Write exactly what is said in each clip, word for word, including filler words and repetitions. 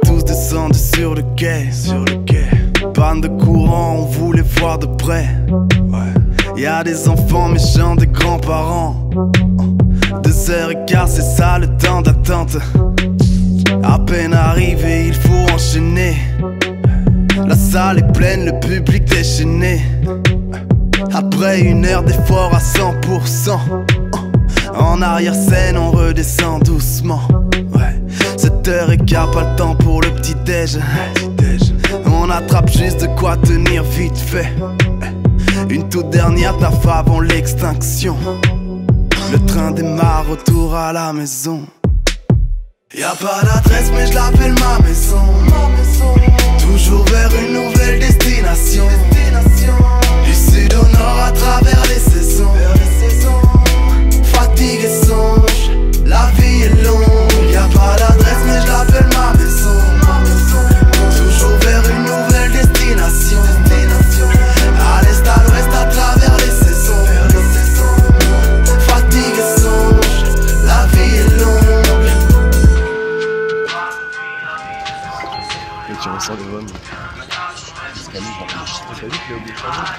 tous descendus sur le quai, sur le quai. Panne de courant, on voulait voir de près. Ouais. Y'a des enfants méchants, des grands-parents. Deux heures et quart, c'est ça le temps d'attente. À peine arrivé, il faut enchaîner. La salle est pleine, le public déchaîné. Après une heure d'effort à cent pour cent, en arrière-scène, on redescend doucement. Ouais. sept heures et quart, pas le temps pour le petit-déj. On attrape juste de quoi tenir vite fait. Une toute dernière taf avant l'extinction. Le train démarre, retour à la maison. Y'a pas d'adresse mais je l'appelle ma maison. Toujours vers une nouvelle destination. Du sud au nord à travers les saisons. Fatigue et songe, la vie est longue. Y'a pas d'adresse mais je l'appelle ma maison. Toujours vers une nouvelle destination. À l'est, à l'ouest, à travers les saisons. Fatigue et songe, la vie est longue. Et tu ressens des bonnes. T'as vu qu'il a oublié de faire.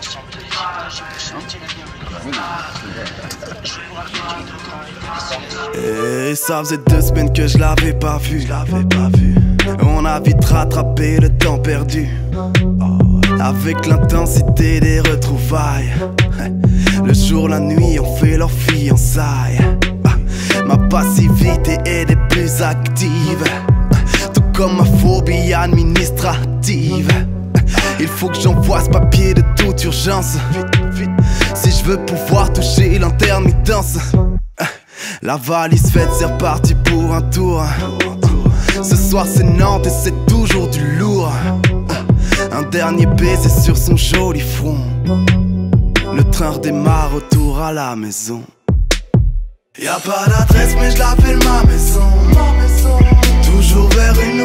Et ça faisait deux semaines que je l'avais pas vu, je l'avais pas vu. On a vite rattrapé le temps perdu, avec l'intensité des retrouvailles. Le jour, la nuit, on fait leur fiançailles. Ma passivité est des plus actives, tout comme ma phobie administrative. Il faut que j'envoie ce papier de toute urgence, si je veux pouvoir toucher l'intermittence. La valise faite, c'est reparti pour un tour. Ce soir c'est Nantes et c'est toujours du lourd. Un dernier baiser sur son joli front. Le train redémarre, retour à la maison. Y'a pas d'adresse mais je l'appelle ma maison. Toujours vers une